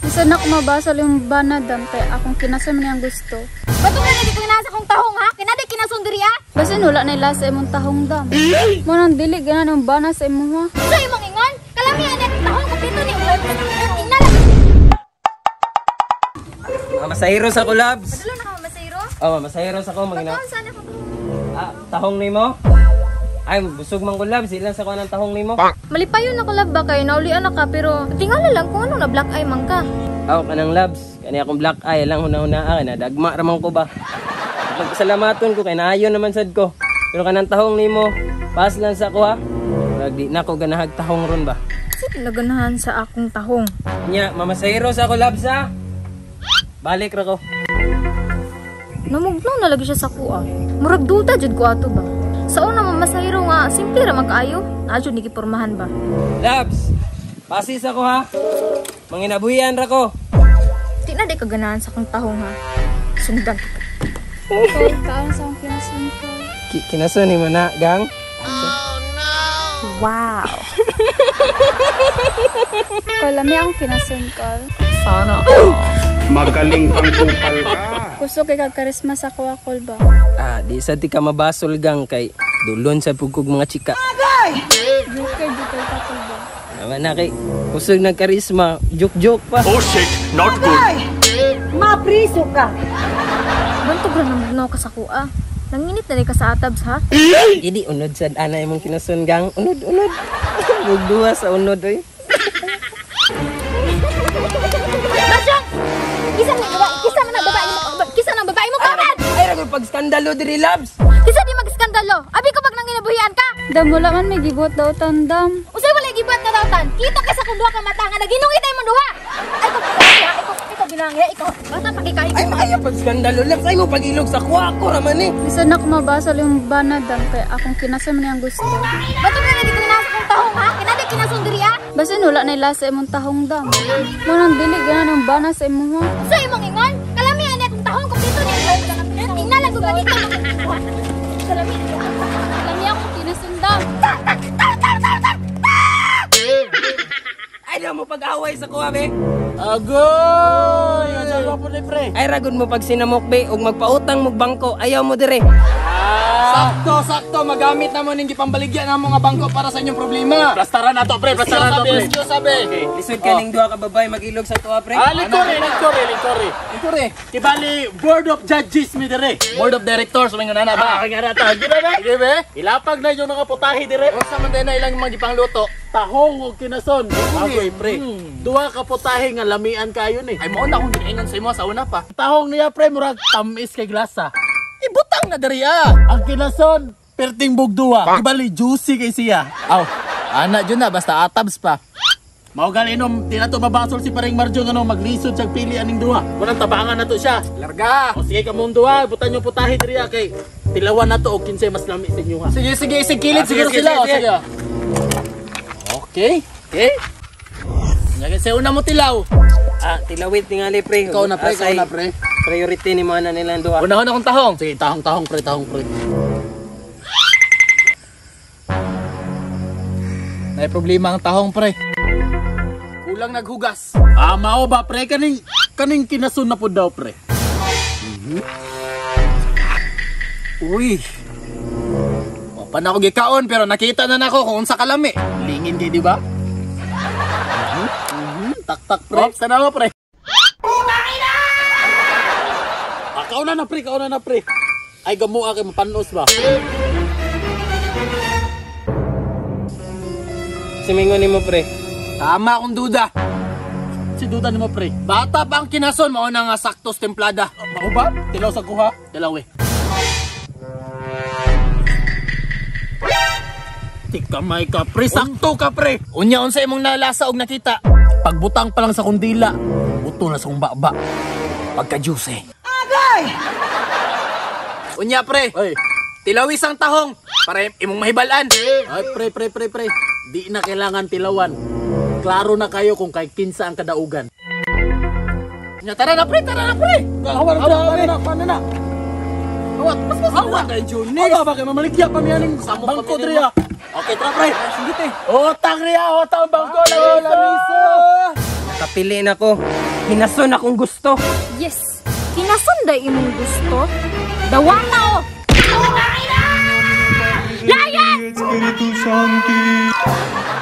Isa na ko mabasol yung banadam kaya akong kinason man yung gusto. Bato ka na di kinasa kong tahong ha? Kinadi kinasundiri ha? Basta nula na ila sa imong tahong dam. Munang dili ganan ang bana sa imo ha. Sa imong ingon? Kalamihan na tahong kapito ni Ulan. Mga masahiros ako, Labs. Padalo na ka masayro? Oo, masahiros ako. Pagkaon sana ko. Tahong ni mo? Ay, busog man ko, Labs. Ilan sa ko ng tahong ni mo? Malipayon ako lab ba kayo? Naulian na ka pero tingala lang kung anong na black eye man ka. Aw, kanang Labs. Kani akong black eye lang huna-huna na dagma ramang ko ba. Magsalamaton ko kay naayon naman sad ko. Pero kanang tahong ni mo, pas lang sa ko ha. Di na ko ganahag tahong ron ba. Kasi naganahan sa akong tahong. Nya, mamasahiros ako, Labs ha. Balik ra ko. Namugnaw na lagi siya sa kuha. Murag duda jud ko ato ba. Sa una mamasahiro nga, simple ra magkaayo. Adyo ni gipormahan ba. Labs, pasis ako ha. Manginabuhian ra ko. Di na di kaganahan sa akong tahong ha. Sundan kita. Kol, kaan sa akong kinason ko. Kinason ni mo na, gang? Wow. Kol, lami akong kinason ko. Sana. Magaling kang kupal ka. Gusto kay kag-karisma sa kuha, Kol ba? Di sa ti ka mabasol gang kay dulon sa pugkog mga chika. Joker ka, Kol ba? Naman na kay kusog nagkarisma, joke pa. Oh shit, not good. Mapriso ka. Bantog ra namugnaw ka sa kuha. Nanginit na rin ka sa atabs ha. Idi unod sad ana imong kinason gang. Unod. Mugduwa sa unod oy. Basyang! Kisa ng babae mo kaman! Ay ra pag skandalo diri, Labs. Kisa di mag-skandalo! Abi ko pag nanginabuhian ka! Dam, wala man may gibuhat daw tandam. Usay wala gibuhat na dawtan! Kita ka sa kung duha ka mata nga naginungit ay mo duha! Ay ko bilangya! Ikaw bilangya! Ikaw! Basta pakikain ko! Ay maayo pag skandalo, Labs. Ay mo pagilog sa kuha ko raman eh. Isa na ko mabasol yung banadam kaya akong kinason man yung gusto. Bato ka na di kinasa kong tahong ha? Kinadi kinasundiri ha? Basta nula na ila sa imong tahong dam. Munang dili ganan ang bana sa imo ha. Sa imong ingon? Kalamihan na itong tahong kapito ni Ulan. Tingnan ko ganito! Lami akong kinason dam. Ay na mo pag-away sa kuha be. Agoy! Ano po ni pre? Ay ragod mo pag sinamok be ug magpautang mo bangko. Ayaw mo dire. Sakto, magamit na mo ning gipambaligyan na mo nga bangko para sa inyong problema. Plastaran na to, pre. Plastaran na to, pre. Excuse sabi. Lisod ka ning duha ka babay magilog sa kuha pre. Lingkore. Kibali, Board of Judges mi dire. Board of Directors, may nga na ba? Nga na ta. Di ba? Di ba? Ilapag na yung nakaputahi dire. O sa man na ilang mga gipangluto, tahong o kinason. Agoy, pre. Duha ka putahi nga lamian kayo ni. Ay mo na kung giingon sa imo sa una pa. Tahong niya, pre, murag tamis kay glasa. Ibutang na dari Ang kinason, perting bugduwa. Ibali, juicy kay siya. Aw, anak dyan na, basta atabs pa. Mao galinom, tinato mabasol si paring Marjo nga maglisod siyang pili aning duha. Kunang tabangan na to siya. Larga! O sige ka mong duha, butan yung putahe diri kay tilawan na to o kinsay mas lami sa inyo ha. Sige, kilid siguro sila. Sige. Okay. Nyagin sa una mo tilaw. Tilawit tingali pre. Ikaw na pre. Priority ni mga nilang duha. Una akong tahong. Sige, tahong pre. May problema ang tahong pre. Kulang naghugas. Mao ba pre kaning kinasun na po daw pre. Uy. Pa na ako gikaon pero nakita na nako kung unsa kalami. Lingin kay di ba? Tak pre. Tanawa pre. Kauna na pre. Ay gamuha kay mapanos ba? Simingon ni mo pre. Tama akong duda. Si duda ni mo pre. Bata ba ang kinason mao na nga saktos templada? Mao ba? Tilaw sa kuha. Tilaw eh. Tikamay ka pre. Sakto ka pre. Unya unsa imong nalasa og nakita? Pagbutang pa lang sa kundila. Buto na sa baba. Pagka-juice. Unya pre, tilawis ang tahong para imong mahibalan. Ay pre. Di na kailangan tilawan. Klaro na kayo kung kay kinsa ang kadaugan. Unya tara na pre. Paano na. Awat, awat kay Junis. Awa ba kay mamaligya pa miyaning bangko diri. Okay, tara pre. Sige te. Otang riya, otang bangko na lamisa. Kapili na ko. Hinason akong gusto. Yes. Kinasunday imong gusto. Dawata o. Layan!